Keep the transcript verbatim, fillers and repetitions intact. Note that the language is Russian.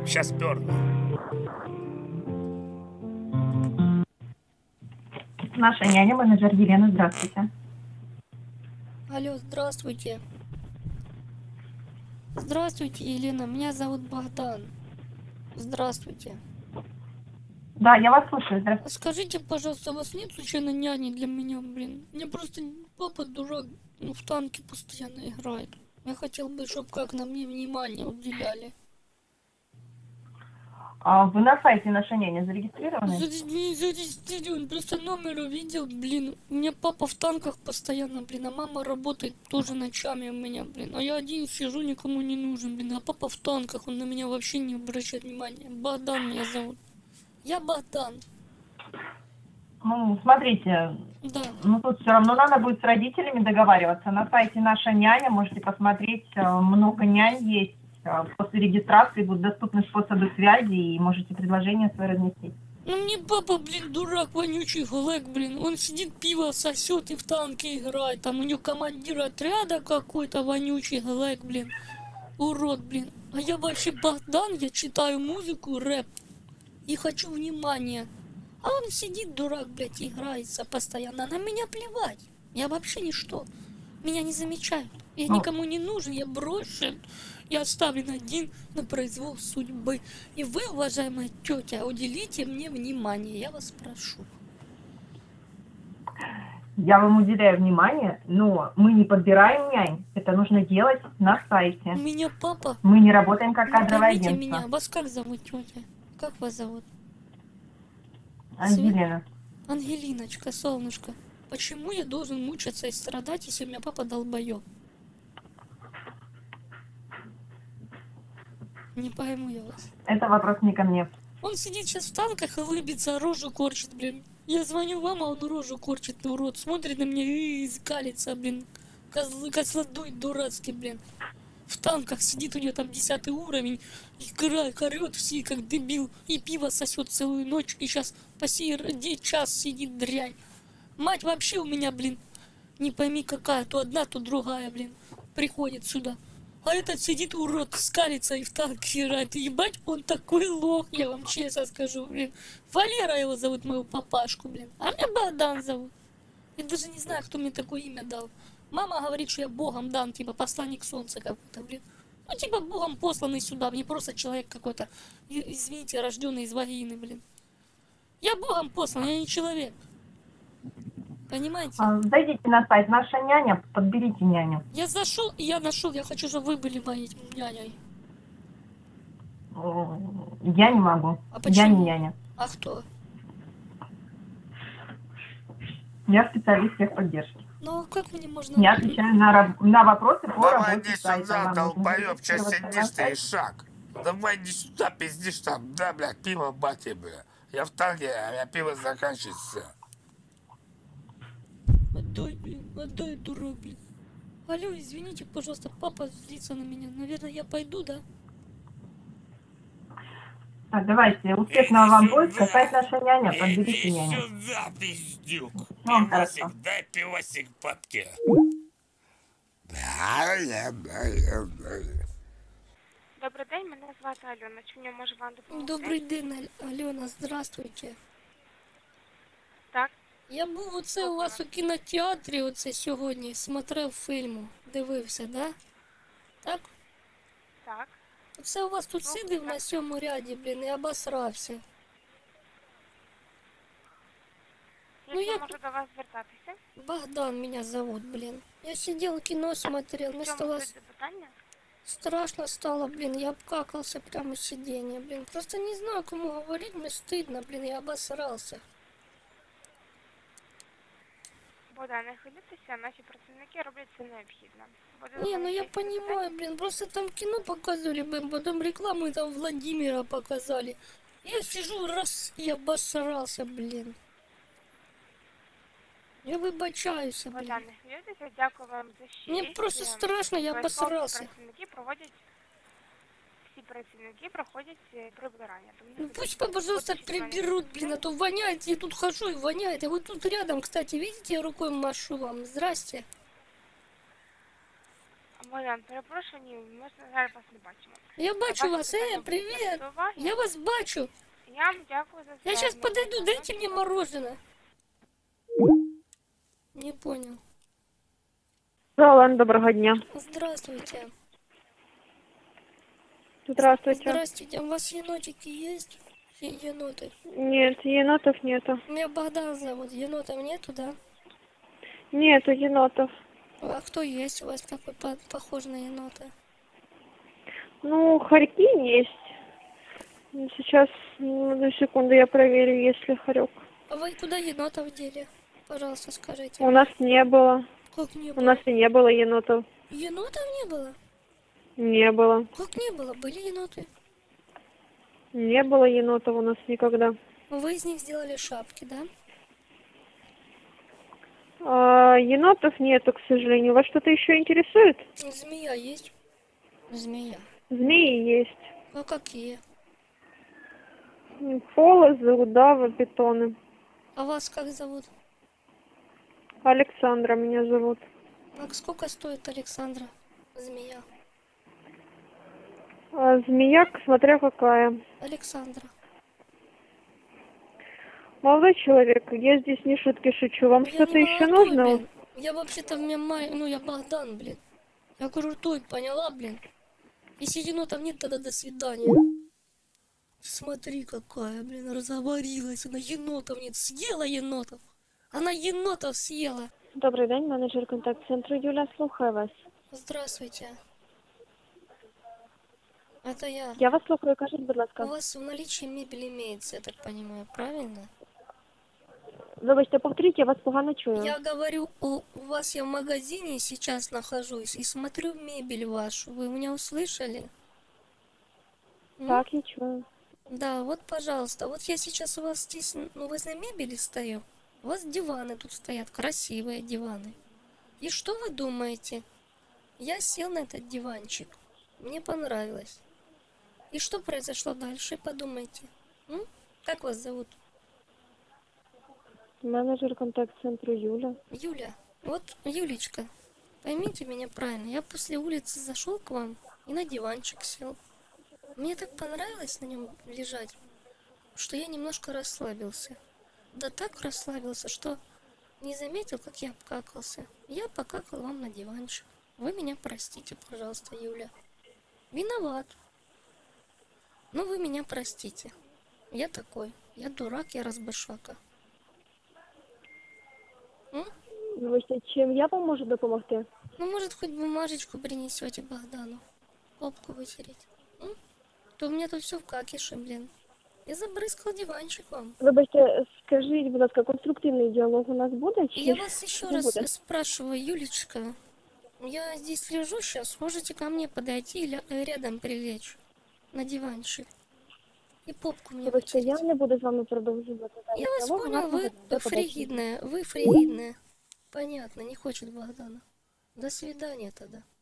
Сейчас перну. Наша няня, менеджер Елена, здравствуйте. Алло, здравствуйте. Здравствуйте, Елена, меня зовут Богдан. Здравствуйте. Да, я вас слушаю, здравствуйте. Скажите, пожалуйста, у вас нет случайно няни для меня, блин? Мне просто папа дурак, ну, в танки постоянно играет. Я хотел бы, чтобы как на мне внимание уделяли. А вы на сайте наша няня зарегистрированы? Не зарегистрирован, просто номер увидел, блин. У меня папа в танках постоянно, блин, а мама работает тоже ночами у меня, блин. А я один сижу, никому не нужен, блин. А папа в танках, он на меня вообще не обращает внимания. Богдан меня зовут. Я Богдан. Ну, смотрите, да. Ну тут все равно надо будет с родителями договариваться. На сайте наша няня можете посмотреть, много нянь есть. После регистрации будут доступны способы связи и можете предложение свое разместить. Ну мне папа, блин, дурак, вонючий Глэк, блин. Он сидит, пиво сосет и в танке играет. Там у него командир отряда какой-то вонючий Глэк, блин. Урод, блин. А я вообще Богдан, я читаю музыку, рэп. И хочу внимания. А он сидит, дурак, блядь, играется постоянно. На меня плевать. Я вообще ничто. Меня не замечают. Я ну. никому не нужен, я брошен. Я оставлен один на произвол судьбы. И вы, уважаемая тетя, уделите мне внимание. Я вас прошу. Я вам уделяю внимание, но мы не подбираем нянь. Это нужно делать на сайте. У меня папа. Мы не работаем как кадровое агентство. меня. Вас как зовут, тетя? Как вас зовут? Ангелина. Ангелиночка, солнышко. Почему я должен мучиться и страдать, если у меня папа долбоёб? Не пойму я вас. Это вопрос не ко мне. Он сидит сейчас в танках и улыбится, рожу корчит, блин. Я звоню вам, а он рожу корчит, урод. Смотрит на меня и скалится, блин. Козл, козлодуй дурацкий, блин. В танках сидит, у него там десятый уровень. Играет, орёт все, как дебил. И пиво сосет целую ночь. И сейчас по сей час сидит дрянь. Мать вообще у меня, блин, не пойми какая. То одна, то другая, блин. Приходит сюда. А этот сидит, урод, скалится и в танк играет. Ебать, он такой лох, я вам честно скажу, блин. Валера его зовут, моего папашку, блин. А меня Богдан зовут. Я даже не знаю, кто мне такое имя дал. Мама говорит, что я богом дан, типа посланник солнца какой-то, блин. Ну, типа богом посланный сюда, не просто человек какой-то, извините, рожденный из вагины, блин. Я богом послан, я не человек. Понимаете? А, зайдите на сайт «Наша няня», подберите няню. Я зашел, и я нашел, я хочу, чтобы вы были моей няней. Я не могу. А почему? Я не няня. А кто? Я специалист техподдержки. Ну, как мне можно... Я отвечаю на, на вопросы по Давай работе иди сайта. сюда, долбоёб, сейчас сидишь ты и шаг. Давай иди сюда, пиздишь там. Да, блядь, пиво бати, бля. Я в танке, а я пиво заканчивается. Отдай, блин, отдай, дурак, блин. Алло, извините, пожалуйста, папа злится на меня. Наверное, я пойду, да? Так, давайте, успешного Иди вам сюда. поиска, сайт «Наша няня», подберите Иди няню. сюда, пиздюк. Ну, Пивосик, хорошо. дай пивосик папке. Добрий день, мене звати Альона. Чим я можу вам допомогти? Добрий день, Аль- Альона, здравствуйте. Так, Я був оце у вас у кінотеатрі оце сьогодні, смотрев фільму, дивився, да? Так? так. Оце у вас тут Ну, сидів так. на сьому ряді, блін, і обосрався. Як Ну, я як- можу до вас звертатися? Богдан меня зовут, блин. Я сидел, кино смотрел, В мне чому стало суть запитання? страшно стало, блин, я обкакался прямо с сиденья, блин. Просто не знаю, кому говорить, мне стыдно, блин, я обосрался. Богдан, не хвилюйтеся, наші працівники роблять це необхідно. Буде Не, ну я якісь запитання? понимаю, блин, просто там кино показывали, блин, потом рекламу там Владимира показали. Я сижу раз и обосрался, блин. Я выбачаюсь, блин. Богдан, не хвилюйтеся, дякую вам за щирість. Мне просто страшно, я Обов'язково обосрался. Працівники проводять, всі працівники проходять е, прибирання. Тому не Ну пусть, хвилюйтеся. пожалуйста, Будуть фінальні приберут, блин, а запитання. то воняет, я тут хожу и воняет. А вот тут рядом, кстати, видите, я рукой машу вам. Здрасте. Мар'ян, перепрошую, ні, ми зараз вас не бачимо. Я бачу Ваше вас, питання э, буде привет! до уваги. Я вас бачу. Я вам дякую за Я звернення. сейчас подойду, дайте мне мороженое. Не понял. Олен, доброго дня. Здравствуйте. Здравствуйте. Здравствуйте. А у вас енотики есть? Е- Еноты. Нет, енотов нету. Меня Богдан зовут. Енотов нету, да? Нету енотов. А кто есть у вас такой по- похож на енота? Ну, хорьки есть. Ну, сейчас, ну, одну секунду, я проверю, есть ли хорек. А вы куда енотов дели? Пожалуйста, скажите. У нас не было. Как не У было? нас и не было енотов. Енотов не было? Не было. Как не было? Были еноты. Не было енотов у нас никогда. Вы из них сделали шапки, да? А, енотов нету, к сожалению. Вас что-то еще интересует? Змея есть? Змея. Змеи есть. А какие? М, Полозы, удавы, питоны. А вас как зовут? Александра меня зовут. А сколько стоит Александра? Змея. А, змея, смотря какая. Александра. Молодой человек, я здесь не шутки шучу. Вам Я что-то не еще молодой, нужно? блин. Я вообще-то мне май... Ну, я Богдан, блин. Я крутой, поняла, блин? Если енотов нет, тогда до свидания. Смотри, какая, блин, разговорилась. Она енотов нет. Съела енотов. Она енотов съела. Добрий день, менеджер контакт-центру Юля, слухаю вас. Здравствуйте. Это я. Я вас слухаю, кажіть, будь У ласка. вас в наличии мебель имеется, я так понимаю, правильно? Вибачте, повторіть, я вас погано чую. Я говорю, у, у вас я в магазине сейчас нахожусь и смотрю мебель вашу. Вы меня услышали? М? Так, я чую. Да, вот, пожалуйста. Вот я сейчас у вас здесь, ну, возле мебели стою. У вас диваны тут стоят, красивые диваны. И что вы думаете? Я сел на этот диванчик. Мне понравилось. И что произошло дальше, подумайте. М? Как вас зовут? Менеджер контакт-центру Юля. Юля. Вот, Юлечка, поймите меня правильно. Я после улицы зашел к вам и на диванчик сел. Мне так понравилось на нем лежать, что я немножко расслабился. Да так расслабился, что не заметил, как я обкакался. Я покакал вам на диванчик. Вы меня простите, пожалуйста, Юля. Виноват. Но вы меня простите. Я такой. Я дурак, я разбашака. М? Вибачте, чим я вам можу допомогти? Ну, может, хоть бумажечку принесете Богдану. Попку вытереть. М? То у меня тут все в какише, блин. Я забрызгал диванчик вам. Вибачте, скажіть, будь ласка, конструктивний діалог у нас буде? Чи Я вас еще не раз буде? спрашиваю, Юлечка. Я здесь лежу сейчас. Можете ко мне подойти или э, рядом прилечь на диванчик? И попку мне Вибачте, я вытереть. не буду з вами продовжувати даний Я вас діалог. У нас понял, вы буде до побачення. фригидная. Вы фригидная. Понятно, не хочет Богдана. До свидания тогда.